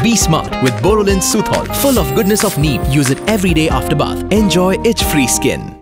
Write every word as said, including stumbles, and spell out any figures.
Be smart with Borolin Suthol, full of goodness of Neem. Use it every day after bath. Enjoy itch-free skin.